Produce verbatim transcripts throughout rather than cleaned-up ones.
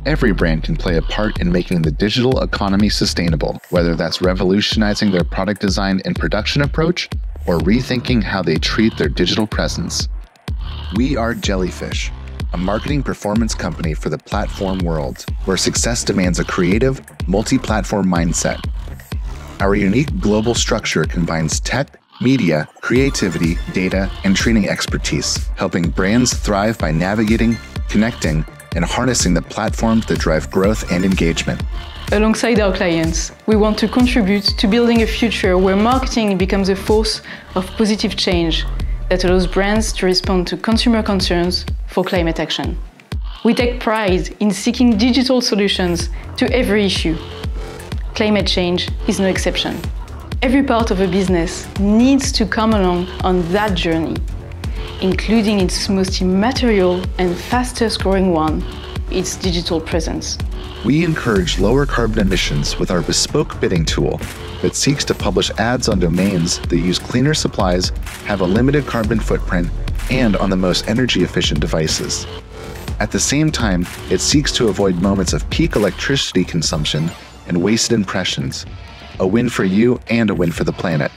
Every brand can play a part in making the digital economy sustainable, whether that's revolutionizing their product design and production approach or rethinking how they treat their digital presence. We are Jellyfish, a marketing performance company for the platform world, where success demands a creative, multi-platform mindset. Our unique global structure combines tech, media, creativity, data, and training expertise, helping brands thrive by navigating, connecting, and harnessing the platforms that drive growth and engagement. Alongside our clients, we want to contribute to building a future where marketing becomes a force of positive change that allows brands to respond to consumer concerns for climate action. We take pride in seeking digital solutions to every issue. Climate change is no exception. Every part of a business needs to come along on that journey, including its most immaterial and fastest growing one, its digital presence. We encourage lower carbon emissions with our bespoke bidding tool that seeks to publish ads on domains that use cleaner supplies, have a limited carbon footprint, and on the most energy efficient devices. At the same time, it seeks to avoid moments of peak electricity consumption and wasted impressions, a win for you and a win for the planet.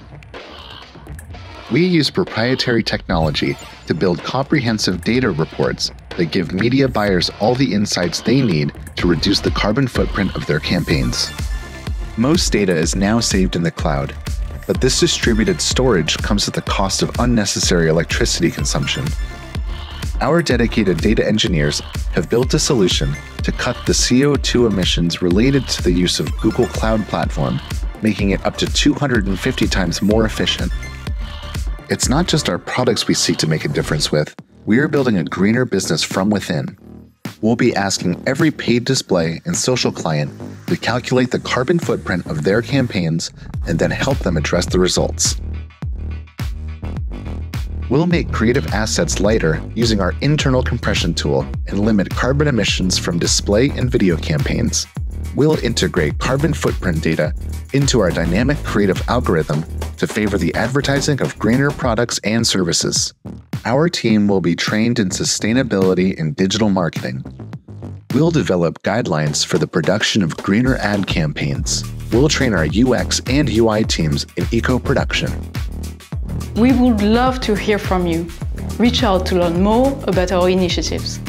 We use proprietary technology to build comprehensive data reports that give media buyers all the insights they need to reduce the carbon footprint of their campaigns. Most data is now saved in the cloud, but this distributed storage comes at the cost of unnecessary electricity consumption. Our dedicated data engineers have built a solution to cut the C O two emissions related to the use of Google Cloud Platform, making it up to two hundred fifty times more efficient. It's not just our products we seek to make a difference with. We are building a greener business from within. We'll be asking every paid display and social client to calculate the carbon footprint of their campaigns and then help them address the results. We'll make creative assets lighter using our internal compression tool and limit carbon emissions from display and video campaigns. We'll integrate carbon footprint data into our dynamic creative algorithm to favor the advertising of greener products and services. Our team will be trained in sustainability and digital marketing. We'll develop guidelines for the production of greener ad campaigns. We'll train our U X and U I teams in eco-production. We would love to hear from you. Reach out to learn more about our initiatives.